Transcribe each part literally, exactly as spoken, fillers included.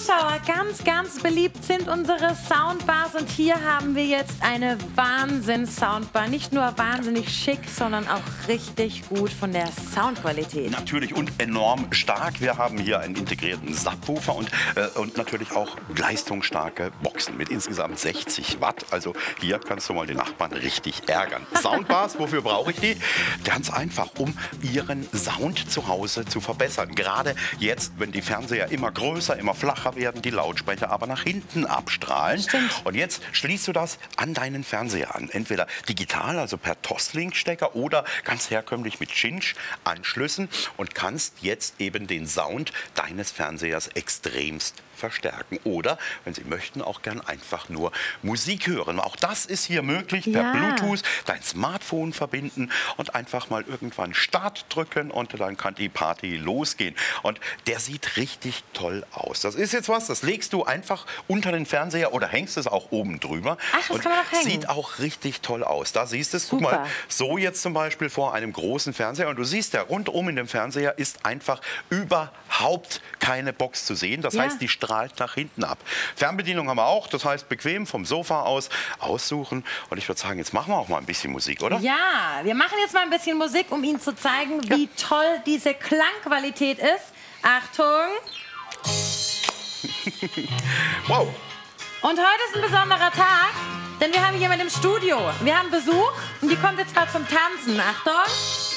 Zuschauer, ganz, ganz beliebt sind unsere Soundbars und hier haben wir jetzt eine Wahnsinns-Soundbar. Nicht nur wahnsinnig schick, sondern auch richtig gut von der Soundqualität. Natürlich und enorm stark. Wir haben hier einen integrierten Subwoofer und, äh, und natürlich auch leistungsstarke Boxen mit insgesamt sechzig Watt. Also hier kannst du mal den Nachbarn richtig ärgern. Soundbars, wofür brauche ich die? Ganz einfach, um ihren Sound zu Hause zu verbessern. Gerade jetzt, wenn die Fernseher immer größer, immer flacher werden, die Lautsprecher aber nach hinten abstrahlen. Stimmt. Und jetzt schließt du das an deinen Fernseher an. Entweder digital, also per Toslink-Stecker oder ganz herkömmlich mit Cinch-Anschlüssen und kannst jetzt eben den Sound deines Fernsehers extremst verstärken. Oder, wenn Sie möchten, auch gern einfach nur Musik hören. Auch das ist hier möglich per Ja. Bluetooth, dein Smartphone verbinden und einfach mal irgendwann Start drücken und dann kann die Party losgehen. Und der sieht richtig toll aus. Das ist jetzt was, das legst du einfach unter den Fernseher oder hängst es auch oben drüber. Ach, das und kann man auch hängen. sieht auch richtig toll aus. Da siehst du es, guck Super. mal, so jetzt zum Beispiel vor einem großen Fernseher und du siehst ja, rundum in dem Fernseher ist einfach überhaupt keine Box zu sehen. Das Ja. heißt, die strahlt nach hinten ab. Fernbedienung haben wir auch, das heißt bequem vom Sofa aus aussuchen. Und ich würde sagen, jetzt machen wir auch mal ein bisschen Musik, oder? Ja, wir machen jetzt mal ein bisschen Musik, um Ihnen zu zeigen, wie Ja. toll diese Klangqualität ist. Achtung! Wow! Und heute ist ein besonderer Tag, denn wir haben jemanden im Studio. Wir haben Besuch und die kommt jetzt gerade zum Tanzen. Achtung!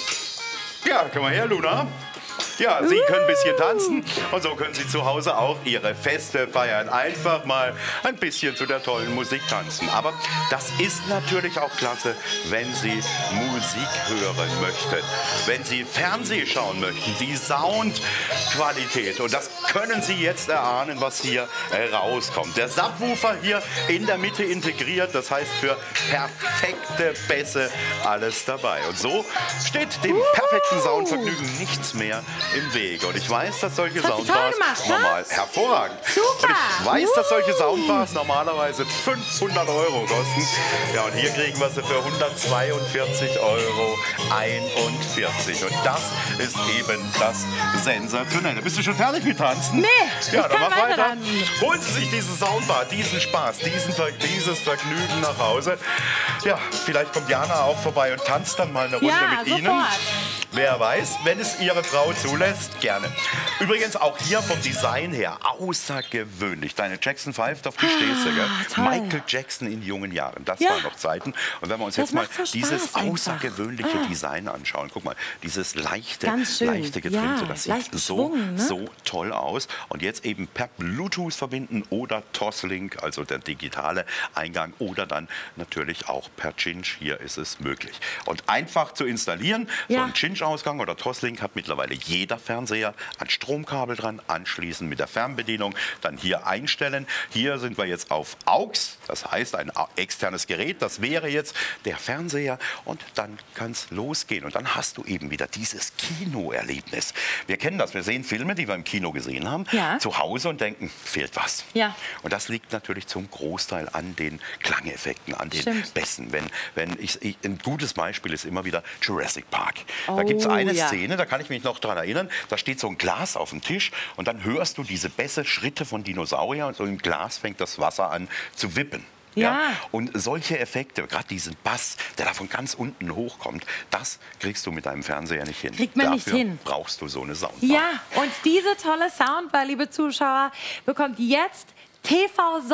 Ja, komm mal her, Luna. Ja, Sie können ein bisschen tanzen und so können Sie zu Hause auch Ihre Feste feiern. Einfach mal ein bisschen zu der tollen Musik tanzen. Aber das ist natürlich auch klasse, wenn Sie Musik hören möchten. Wenn Sie Fernsehen schauen möchten, die Soundqualität. Und das können Sie jetzt erahnen, was hier rauskommt. Der Subwoofer hier in der Mitte integriert, das heißt für perfekte Bässe alles dabei. Und so steht dem perfekten Soundvergnügen nichts mehr im Wege. Und ich weiß, dass solche Das hat sie toll Soundbars gemacht, ne? normal hervorragend. Super. Und ich weiß, dass solche Uh. Soundbars normalerweise fünfhundert Euro kosten. Ja, und hier kriegen wir sie für hundertzweiundvierzig Euro einundvierzig. Und das ist eben das Sensationelle. Bist du schon fertig mit Tanzen? Nee, ja, ich dann kann mach weiter weiter. tanzen. Holen Sie sich diese Soundbar, diesen Spaß, diesen, Ver- dieses Vergnügen nach Hause. Ja, vielleicht kommt Jana auch vorbei und tanzt dann mal eine Runde Ja, mit Ihnen. sofort. Wer weiß, wenn es Ihre Frau zulässt, gerne. Übrigens auch hier vom Design her außergewöhnlich. Deine Jackson fünf, auf die stehst du, gell? toll. Michael Jackson in jungen Jahren, das Ja. waren noch Zeiten. Und wenn wir uns Das jetzt mal macht so Spaß dieses einfach. außergewöhnliche Ah. Design anschauen, guck mal, dieses leichte, Ganz schön. leichte Getrimmte, Ja, das sieht leicht so, geschwungen, ne? so toll aus. Und jetzt eben per Bluetooth verbinden oder Toslink, also der digitale Eingang, oder dann natürlich auch per Cinch. Hier ist es möglich. Und einfach zu installieren, so Ja. ein Cinch-Ausgang oder Toslink hat mittlerweile jeder Fernseher, ein Stromkabel dran, anschließen mit der Fernbedienung, dann hier einstellen. Hier sind wir jetzt auf A U X, das heißt ein externes Gerät, das wäre jetzt der Fernseher und dann kann es losgehen. Und dann hast du eben wieder dieses Kinoerlebnis. Wir kennen das, wir sehen Filme, die wir im Kino gesehen haben, Ja. zu Hause und denken, fehlt was. Ja. Und das liegt natürlich zum Großteil an den Klangeffekten, an den Stimmt. Bässen. Wenn, wenn ich, ich, ein gutes Beispiel ist immer wieder Jurassic Park. Da gibt es Oh, eine ja. Szene, da kann ich mich noch dran erinnern, da steht so ein Glas auf dem Tisch und dann hörst du diese Bässe, Schritte von Dinosauriern und so im Glas fängt das Wasser an zu wippen. Ja. Und solche Effekte, gerade diesen Bass, der da von ganz unten hochkommt, das kriegst du mit deinem Fernseher nicht hin. Kriegt man nicht Dafür hin. brauchst du so eine Soundbar. Ja, und diese tolle Soundbar, liebe Zuschauer, bekommt jetzt T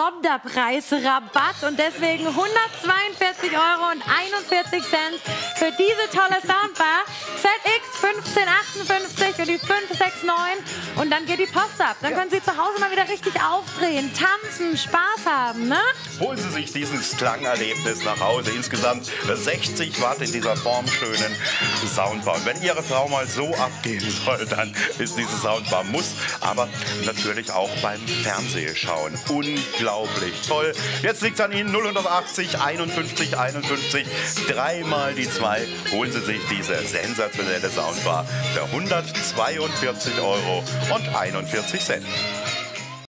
V-Sonderpreis-Rabatt und deswegen hundertzweiundvierzig Euro und einundvierzig Cent für diese tolle Soundbar. Z X fünfzehn achtundfünfzig und die fünf sechs neun und dann geht die Post ab. Dann können Sie zu Hause mal wieder richtig aufdrehen, tanzen, Spaß haben, ne? Holen Sie sich dieses Klangerlebnis nach Hause. Insgesamt sechzig Watt in dieser formschönen Soundbar. Und wenn Ihre Frau mal so abgehen soll, dann ist diese Soundbar muss. Aber natürlich auch beim Fernsehschauen. Unglaublich toll. Jetzt liegt es an Ihnen null achtzig einundfünfzig einundfünfzig. Dreimal die zwei. Holen Sie sich diese sensationelle Soundbar für hundertzweiundvierzig Euro und einundvierzig Cent.